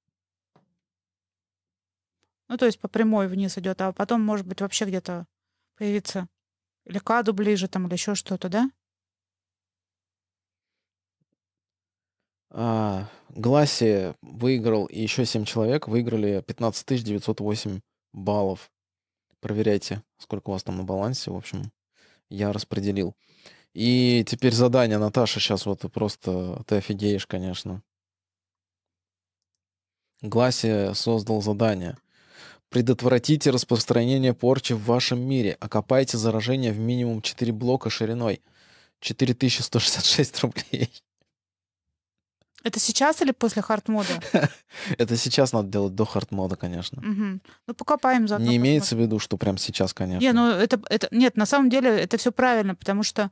Ну, то есть по прямой вниз идет, а потом, может быть, вообще где-то появится или к аду ближе там, или еще что-то, да? Гласи выиграл, и еще 7 человек выиграли 15 908 баллов. Проверяйте, сколько у вас там на балансе. В общем, я распределил. И теперь задание, Наташа, сейчас вот просто ты офигеешь, конечно. Гласи создал задание. Предотвратите распространение порчи в вашем мире. Окопайте заражение в минимум 4 блока шириной. 4166 рублей. Это сейчас или после хардмода? Это сейчас надо делать до хардмода, конечно. Угу. Ну, покопаем заодно. Не имеется в виду, что прям сейчас, конечно. Не, ну нет, на самом деле это все правильно, потому что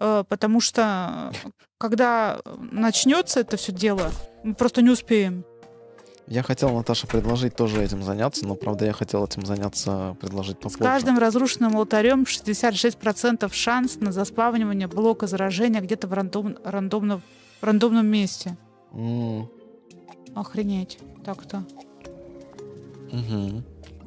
когда начнется это все дело, мы просто не успеем. Я хотел, Наташа, предложить тоже этим заняться, но, правда, я хотел этим заняться, предложить попозже. С каждым разрушенным алтарем 66% шанс на заспавнивание блока заражения где-то в рандомном месте. Охренеть. Так-то. Угу.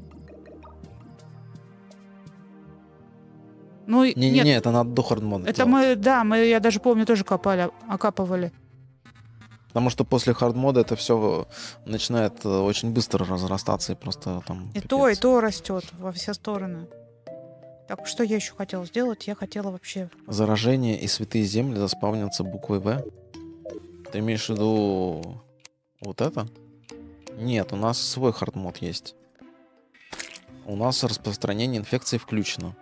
Ну, Не, это надо до хардмода это делать. я даже помню, тоже окапывали. Потому что после хардмода это все начинает очень быстро разрастаться и просто там... И то растет во все стороны. Так, что я еще хотела сделать? Я хотела вообще... Заражение и святые земли заспавнятся буквой В. Ты имеешь в виду вот это? Нет, у нас свой хардмод есть. У нас распространение инфекции включено.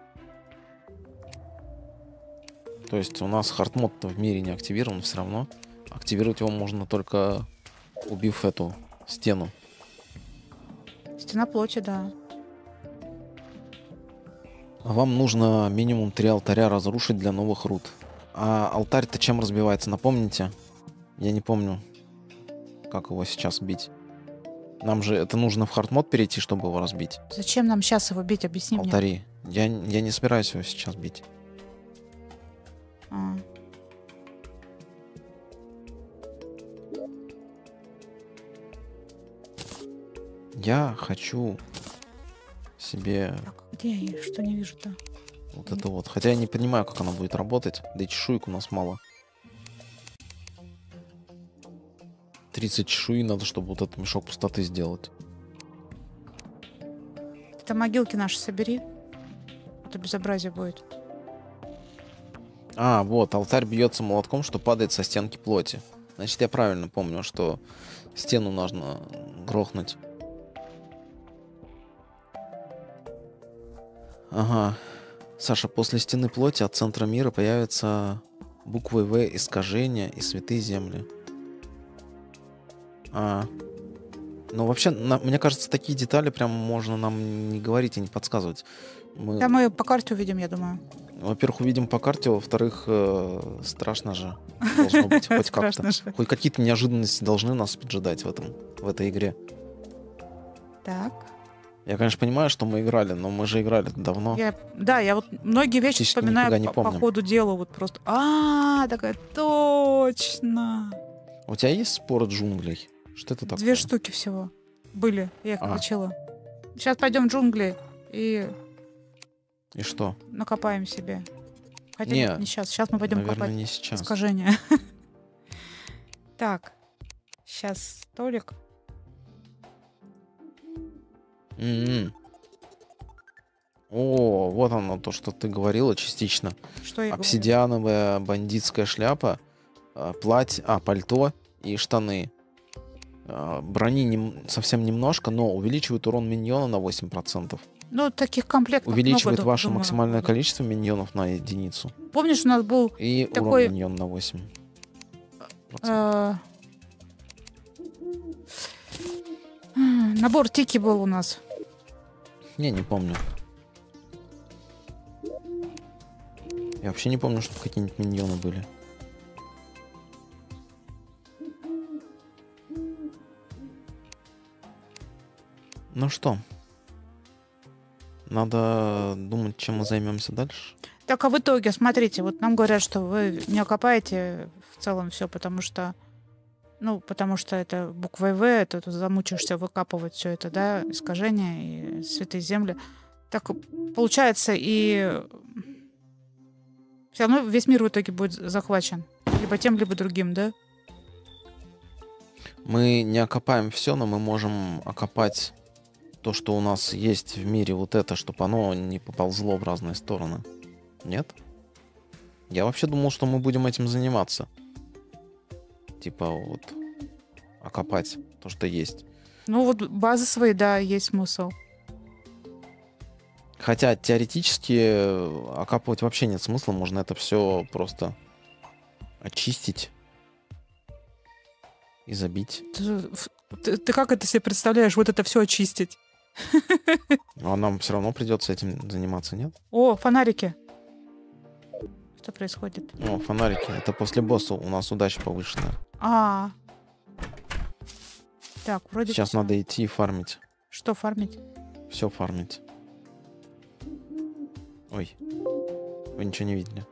То есть у нас хардмод в мире не активирован все равно. Активировать его можно только убив эту стену. Стена плоти, да. Вам нужно минимум 3 алтаря разрушить для новых руд. А алтарь-то чем разбивается, напомните? Я не помню, как его сейчас бить. Нам же это нужно в хардмод перейти, чтобы его разбить. Зачем нам сейчас его бить? Объясни мне. Алтари. Я не собираюсь его сейчас бить. Я хочу себе... Так, где я? Что не вижу-то? Вот это вот. Хотя я не понимаю, как она будет работать. Да и чешуек у нас мало. 30 чешуи надо, чтобы вот этот мешок пустоты сделать. Это могилки наши собери. Это безобразие будет. Вот, алтарь бьется молотком, что падает со стенки плоти. Значит, я правильно помню, что стену нужно грохнуть. Ага. Саша, после стены плоти от центра мира появятся буквы В, искажения и святые земли. Ну, вообще, мне кажется, такие детали прям можно нам не говорить и не подсказывать. Да, мы по карте увидим, я думаю. Во-первых, увидим по карте, во-вторых, страшно же должно быть хоть как-то. Хоть какие-то неожиданности должны нас поджидать в этой игре. Так. Я, конечно, понимаю, что мы играли, но мы же играли давно. Я вот многие вещи вспоминаю по ходу дела. Вот просто. Такая точно. У тебя есть споры джунглей? Что это такое? 2 штуки всего были. Я их включила. Сейчас пойдем в джунгли и что? накопаем себе. Хотя нет, не сейчас. Сейчас мы пойдем копать не сейчас. искажения. Так. Сейчас столик. М. О, вот оно, то, что ты говорила частично. Что я говорю? Обсидиановая бандитская шляпа, пальто и штаны. Брони совсем немножко, но увеличивает урон миньона на 8%. Ну, таких комплектов Увеличивает много, ваше думаю, максимальное будет. количество миньонов на единицу. Помнишь, у нас был И Такой- урон миньон на 8%. э, набор тики был у нас. Не помню. Я вообще не помню, чтобы какие-нибудь миньоны были. Ну что? Надо думать, чем мы займемся дальше. Так, а в итоге, смотрите, вот нам говорят, что вы не окопаете в целом все, потому что это буквой В, это ты замучишься выкапывать все это, да, искажения и святые земли. Так получается, и все равно весь мир в итоге будет захвачен. Либо тем, либо другим, да? Мы не окопаем все, но мы можем окопать то, что у нас есть в мире, вот это, чтобы оно не поползло в разные стороны. Нет? Я вообще думал, что мы будем этим заниматься. Типа вот окопать то, что есть. Ну вот базы свои, да, есть смысл. Хотя теоретически окапывать вообще нет смысла. Можно это все просто очистить и забить. Ты как это себе представляешь, вот это все очистить? А нам все равно придется этим заниматься, нет? О, фонарики. Что происходит? О, фонарики. Это после босса у нас удача повышенная. Так, вроде Сейчас всё. надо идти и фармить. Что фармить? Все фармить. Ой. Вы ничего не видели.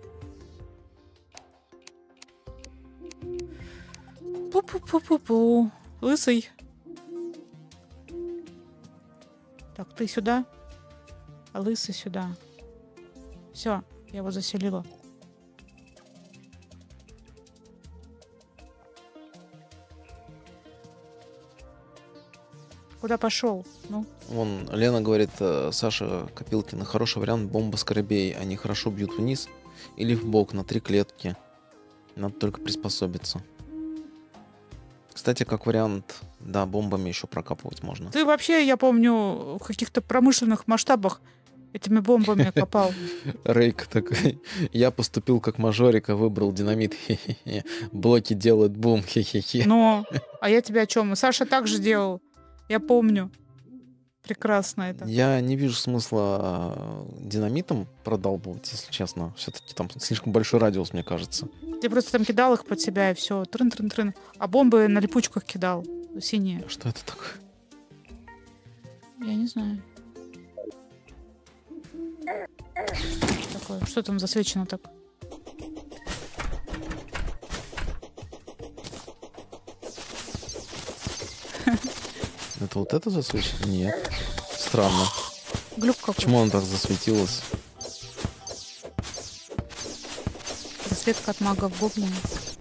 Пу-пу-пу-пу-пу. Лысый. Так, ты сюда, а лысый сюда. Все, я его заселила. Куда пошел? Ну, Вон, Лена говорит, Саша Копилкина, хороший вариант бомба скоробей. Они хорошо бьют вниз или в бок на 3 клетки. Надо только приспособиться. Кстати, как вариант, да, бомбами еще прокапывать можно. ты вообще, я помню, в каких-то промышленных масштабах этими бомбами копал. Рейк такой, я поступил как мажорик, а выбрал динамит. Хе-хе-хе. Блоки делают бум. Хе-хе-хе. Но, а я тебе о чем? Саша также делал. Я помню. Прекрасно это. Я не вижу смысла динамитом продолбывать, если честно. Все-таки там слишком большой радиус, мне кажется. Ты просто там кидал их под себя, и все. Трын-трын-трын. А бомбы на липучках кидал. Синие. Что это такое? Я не знаю. Что такое? Что там засвечено так? Это вот это засвечено? Нет. Странно. Глюк какой. Почему он так засветилось? Засветка от магов гоблина.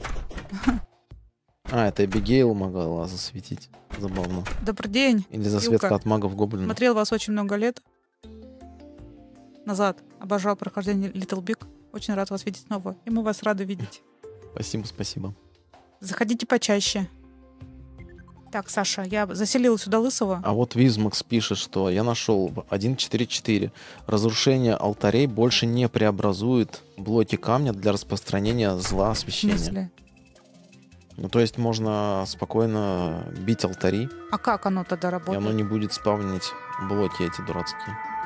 Это Эбигейл могла засветить. Забавно. Добрый день. Или засветка Юка. от магов гоблинов. Смотрел вас очень много лет назад. Обожал прохождение Little Big. Очень рад вас видеть снова. И мы вас рады видеть. Спасибо. Заходите почаще. Так, Саша, я заселила сюда Лысого. А вот Визмакс пишет, что я нашел 1.4.4. Разрушение алтарей больше не преобразует блоки камня для распространения зла В освещения. смысле? Ну, то есть можно спокойно бить алтари, А как оно тогда и работает? оно не будет спавнить блоки эти дурацкие.